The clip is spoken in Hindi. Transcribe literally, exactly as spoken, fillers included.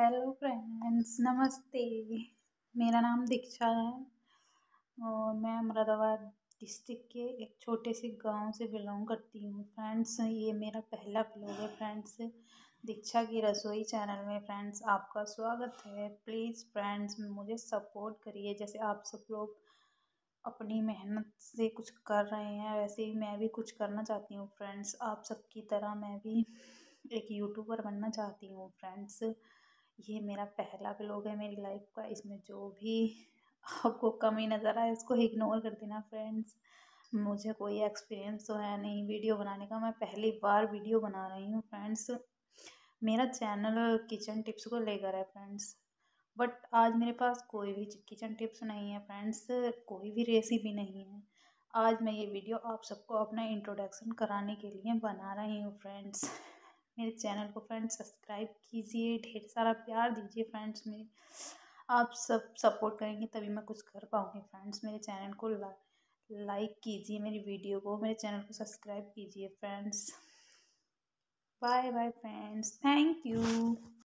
हेलो फ्रेंड्स, नमस्ते। मेरा नाम दीक्षा है और मैं मुरादाबाद डिस्ट्रिक्ट के एक छोटे से गांव से बिलोंग करती हूँ। फ्रेंड्स, ये मेरा पहला ब्लॉग है। फ्रेंड्स, दीक्षा की रसोई चैनल में फ्रेंड्स आपका स्वागत है। प्लीज़ फ्रेंड्स मुझे सपोर्ट करिए। जैसे आप सब लोग अपनी मेहनत से कुछ कर रहे हैं, वैसे ही मैं भी कुछ करना चाहती हूँ। फ्रेंड्स, आप सबकी तरह मैं भी एक यूट्यूबर बनना चाहती हूँ। फ्रेंड्स, ये मेरा पहला व्लॉग है मेरी लाइफ का। इसमें जो भी आपको कमी नज़र आए उसको इग्नोर कर देना। फ्रेंड्स, मुझे कोई एक्सपीरियंस तो है नहीं वीडियो बनाने का, मैं पहली बार वीडियो बना रही हूँ। फ्रेंड्स, मेरा चैनल किचन टिप्स को लेकर है। फ्रेंड्स, बट आज मेरे पास कोई भी किचन टिप्स नहीं है। फ्रेंड्स, कोई भी रेसिपी नहीं है। आज मैं ये वीडियो आप सबको अपना इंट्रोडक्शन कराने के लिए बना रही हूँ। फ्रेंड्स, मेरे चैनल को फ्रेंड्स सब्सक्राइब कीजिए, ढेर सारा प्यार दीजिए। फ्रेंड्स, मेरे आप सब सपोर्ट करेंगे तभी मैं कुछ कर पाऊँगी। फ्रेंड्स, मेरे चैनल को ला, लाइक कीजिए, मेरी वीडियो को, मेरे चैनल को सब्सक्राइब कीजिए। Friends, bye bye friends, thank you.